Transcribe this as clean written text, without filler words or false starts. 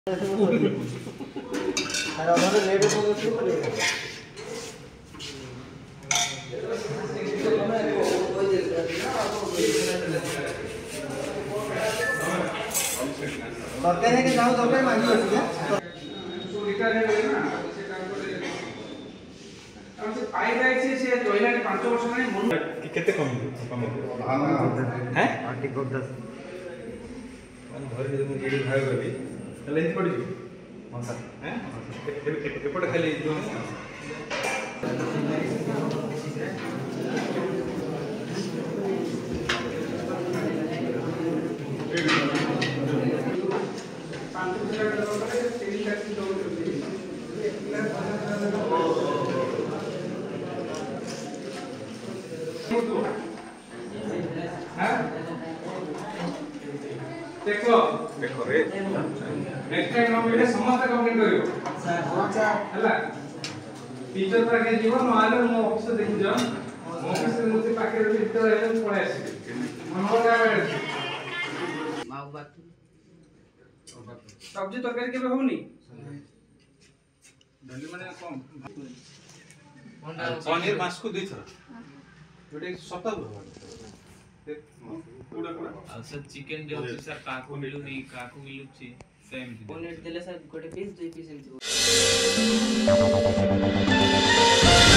सरकार के जाओ सरकार मांगी होती है सो रिटायर है ना से काम करे हम से पाई जाय से जोइला 5 वर्ष नहीं मन केते कम हैं आर्टिक 10 मन घर जे मु गेडी भाई गली तले इन पड़ी हां सर हैं एपट खाली जो देखो देखो रे नेक्स्ट टाइम हम ये समस्त कंप्लीट करियो सर हला टीचर पर के जीवन माले मो ऑफिस देखि जा ऑफिस में मुझे पाके भीतर रहले पड़े आसी मनोर का माऊ बात सब्जी तरकारी के होनी डली माने कम पनीर मास को 2 थर गोटे सप्ताह पूरा पूरा सर चिकन जो ଅଛି सर काको मिलुनी काको मिलुची सेम पनीर देले सर गोटे पीस 2 पीस एमती